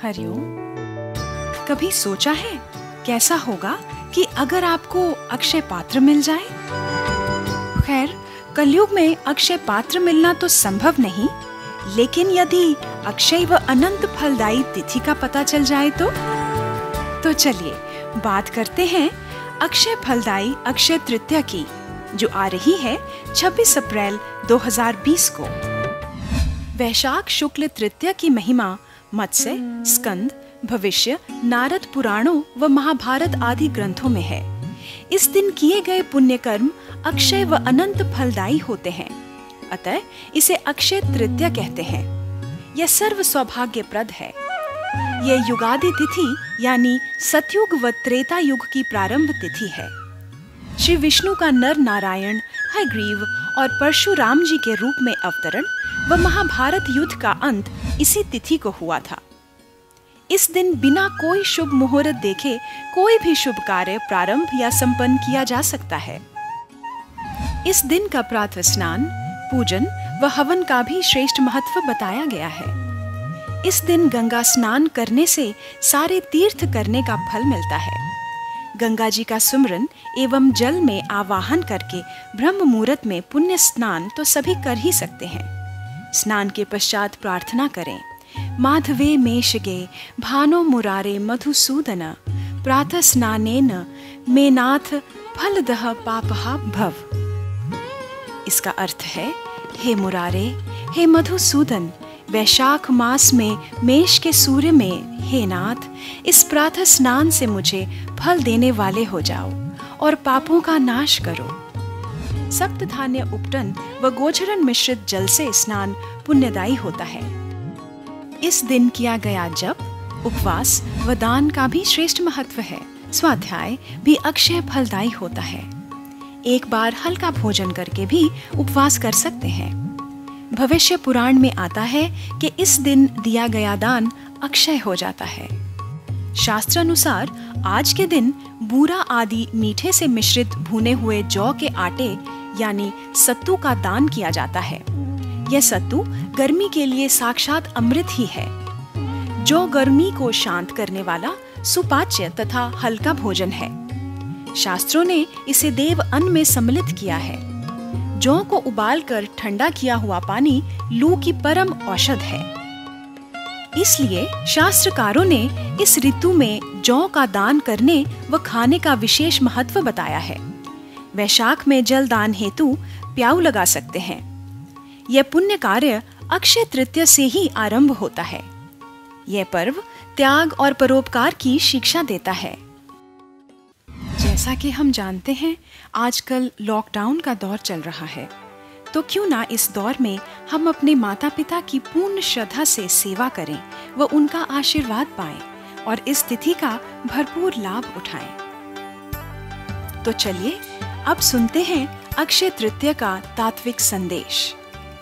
हरिओम। कभी सोचा है कैसा होगा कि अगर आपको अक्षय पात्र मिल जाए? खैर, कलयुग में अक्षय पात्र मिलना तो संभव नहीं, लेकिन यदि अक्षय व अनंत फलदायी तिथि का पता चल जाए तो चलिए बात करते हैं अक्षय फलदायी अक्षय तृतीया की, जो आ रही है 26 अप्रैल 2020 को। वैशाख शुक्ल तृतीया की महिमा मत्स्य, स्कंद, भविष्य, नारद पुराणों व महाभारत आदि ग्रंथों में है। इस दिन किए गए पुण्य कर्म अक्षय व अनंत फलदायी होते हैं, अतः इसे अक्षय तृतीया कहते हैं। यह सर्व सौभाग्यप्रद है। यह युगादि तिथि यानी सतयुग व त्रेता युग की प्रारंभ तिथि है। श्री विष्णु का नर नारायण, हयग्रीव और परशुराम जी के रूप में अवतरण व महाभारत युद्ध का अंत इसी तिथि को हुआ था। इस दिन बिना कोई शुभ मुहूर्त देखे कोई भी शुभ कार्य प्रारंभ या संपन्न किया जा सकता है। इस दिन का प्रातः स्नान, पूजन व हवन का भी श्रेष्ठ महत्व बताया गया है। इस दिन गंगा स्नान करने से सारे तीर्थ करने का फल मिलता है। गंगा जी का सुमरन एवं जल में आवाहन करके ब्रह्म मुहूर्त में पुण्य स्नान तो सभी कर ही सकते हैं। स्नान के पश्चात प्रार्थना करें, माधवे मेषगे भानो मुरारे मधुसूदन प्रातः स्नानेन मे नाथ फलदः पापहा भव। इसका अर्थ है, हे मुरारे, हे मधुसूदन, वैशाख मास में मेष के सूर्य में हे नाथ, इस प्रातः स्नान से मुझे फल देने वाले हो जाओ और पापों का नाश करो। सप्त धान्य उपटन व गोचरण मिश्रित जल से स्नान पुण्यदायी होता है। इस दिन किया गया जप, उपवास व दान का भी श्रेष्ठ महत्व है। स्वाध्याय भी अक्षय फलदायी होता है। एक बार हल्का भोजन करके भी उपवास कर सकते हैं। भविष्य पुराण में आता है कि इस दिन दिया गया दान अक्षय हो जाता है। शास्त्र अनुसार आज के दिन बूरा आदि मीठे से मिश्रित भुने हुए जौ के आटे यानी सत्तू का दान किया जाता है। यह सत्तू गर्मी के लिए साक्षात अमृत ही है। जौ गर्मी को शांत करने वाला सुपाच्य तथा हल्का भोजन है। शास्त्रों ने इसे देव अन्न में सम्मिलित किया है। जौ को उबालकर ठंडा किया हुआ पानी लू की परम औषध है। इसलिए शास्त्रकारों ने इस ऋतु में जौ का दान करने व खाने का विशेष महत्व बताया है। वैशाख में जल दान हेतु प्याऊ लगा सकते हैं। यह पुण्य कार्य अक्षय तृतीया से ही आरंभ होता है। यह पर्व त्याग और परोपकार की शिक्षा देता है। जैसा कि हम जानते हैं, आजकल लॉकडाउन का दौर चल रहा है, तो क्यों ना इस दौर में हम अपने माता पिता की पूर्ण श्रद्धा से सेवा करें व उनका आशीर्वाद पाएं और इस तिथि का भरपूर लाभ उठाएं। तो चलिए अब सुनते हैं अक्षय तृतीया का तात्विक संदेश।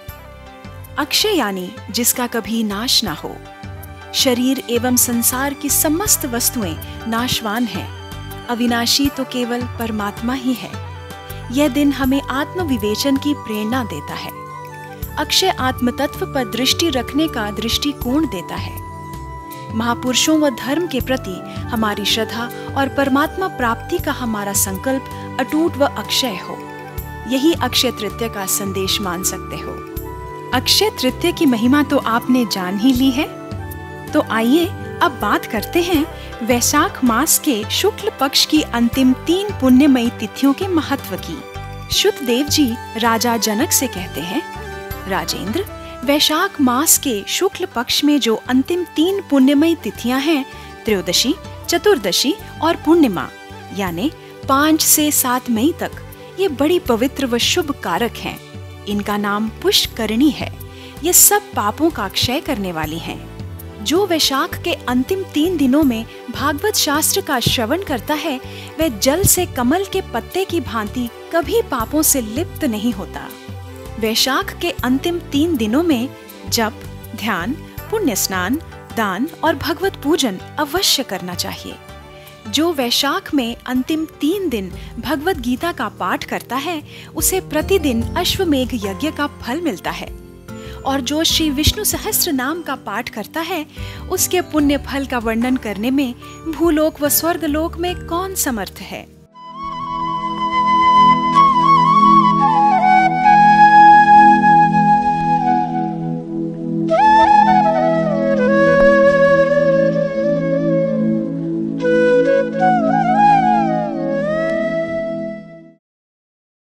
अक्षय यानी जिसका कभी नाश ना हो। शरीर एवं संसार की समस्त वस्तुएं नाशवान हैं। अविनाशी तो केवल परमात्मा ही है। यह दिन हमें आत्मविवेचन की प्रेरणा देता है। अक्षय आत्म तत्व पर दृष्टि रखने का दृष्टिकोण देता है। महापुरुषों व धर्म के प्रति हमारी श्रद्धा और परमात्मा प्राप्ति का हमारा संकल्प अटूट व अक्षय हो। यही अक्षय तृतीया का संदेश मान सकते हो। अक्षय तृतीया की महिमा तो आपने जान ही ली है, तो आइए अब बात करते हैं वैशाख मास के शुक्ल पक्ष की अंतिम 3 पुण्यमयी तिथियों के महत्व की। शुकदेव जी राजा जनक से कहते हैं, राजेंद्र, वैशाख मास के शुक्ल पक्ष में जो अंतिम 3 पुण्यमयी तिथियां हैं, त्रयोदशी, चतुर्दशी और पूर्णिमा, यानी 5 से 7 मई तक, ये बड़ी पवित्र व शुभ कारक हैं। इनका नाम पुष्करणी है। ये सब पापों का क्षय करने वाली हैं। जो वैशाख के अंतिम 3 दिनों में भागवत शास्त्र का श्रवण करता है, वह जल से कमल के पत्ते की भांति कभी पापों से लिप्त नहीं होता। वैशाख के अंतिम 3 दिनों में जप, ध्यान, पुण्य स्नान, दान और भगवत पूजन अवश्य करना चाहिए। जो वैशाख में अंतिम 3 दिन भगवत गीता का पाठ करता है, उसे प्रतिदिन अश्वमेघ यज्ञ का फल मिलता है और जो श्री विष्णु सहस्त्र नाम का पाठ करता है, उसके पुण्य फल का वर्णन करने में भूलोक व स्वर्गलोक में कौन समर्थ है।